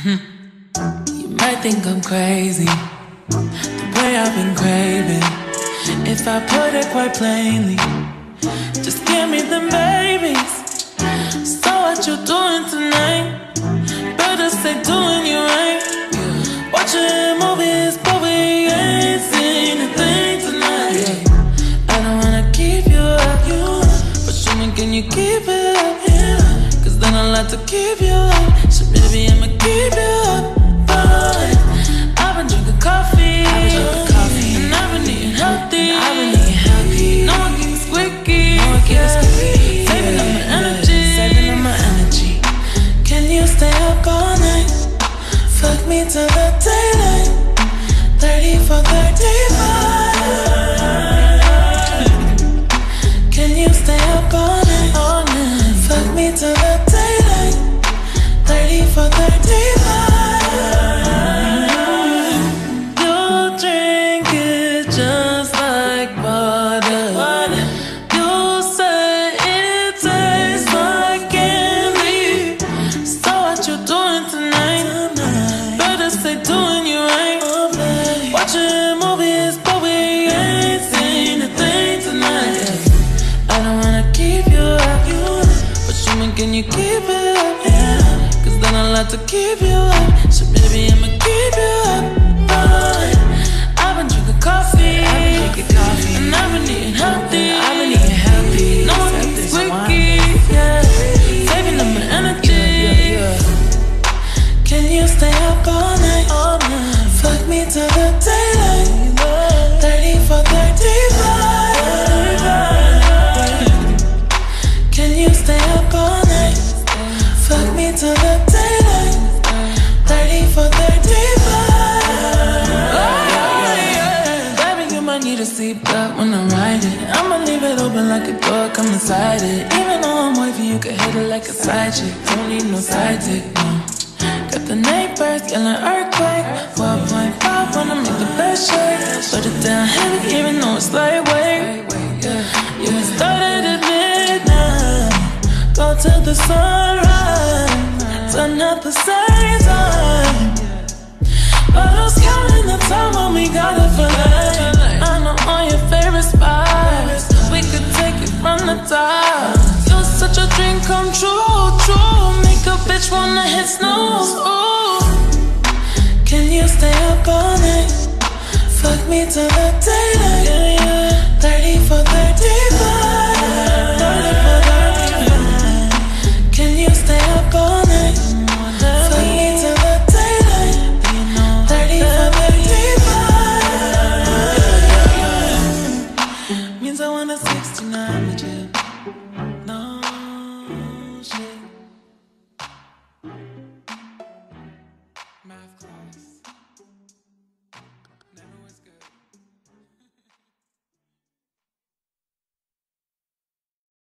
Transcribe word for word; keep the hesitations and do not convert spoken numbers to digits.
You might think I'm crazy, the way I've been craving. If I put it quite plainly, just give me them babies. So what you doing tonight? Better stay doing you right. Watching movies, but we ain't seen a thing tonight. I don't wanna keep you up, but show me, can you keep it up? Cause then I'll have to keep you up. So baby, I'ma keep you up. But I've been drinking coffee, I've been drinking coffee, and I've been eating healthy. I've been eating healthy. No one keeps squeaky, no one keeps squeaky. Saving up my energy, saving up my energy. Can you stay up all night? Fuck me till the daylight. Thirty for thirty-five. Can you stay up all night? All night. Fuck me till the daylight. Thirty for thirty-five. You drink it just like water. You say it tastes like candy. So what you doing tonight? Better stay doing you right. Watching movies, but we ain't seen a thing tonight. I don't wanna keep you up, but show me, can you keep it up? Cause then I'll have to keep you up. So baby, I'ma keep you up. But I've been drinking coffee, I've been drinking coffee, and I've been eating healthy. I've been eating healthy. No one keeps squeaky, yeah. Saving up my energy. Can you stay up all night? All night. Fuck me till the daylight. Thirty for thirty-five. Can you stay up all night? Fuck me till the daylight. Thirty for thirty-five. Baby, you might need a seatbelt when I'm riding. I'ma leave it open like a door, come inside it. Even though I'm wavy, you can hit it like a side chick. Don't need no side chick, no. Got the neighbors yelling earthquake. Four point five wanna make the best shake. Put it down heavy even though it's lightweight. Yeah, it started at midnight. Go till the sunrise. Turn up the same time. Bottles counting the time when we got it for life. I know all your favorite spots. We could take it from the top. You're such a dream come true, true. Make a bitch wanna hit snooze. Ooh. Can you stay up all night? Fuck me till the day.